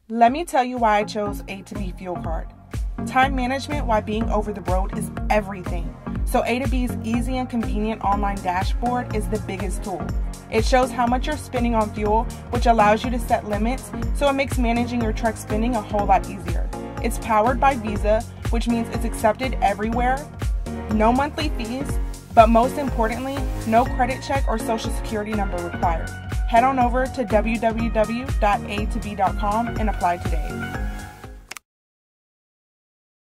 Let me tell you why I chose atob fuel card. Time management while being over the road is everything. So atob's easy and convenient online dashboard is the biggest tool. It shows how much you're spending on fuel, which allows you to set limits, so it makes managing your truck spending a whole lot easier. It's powered by Visa, which means it's accepted everywhere, no monthly fees, but most importantly, no credit check or social security number required. Head on over to www.atob.com and apply today.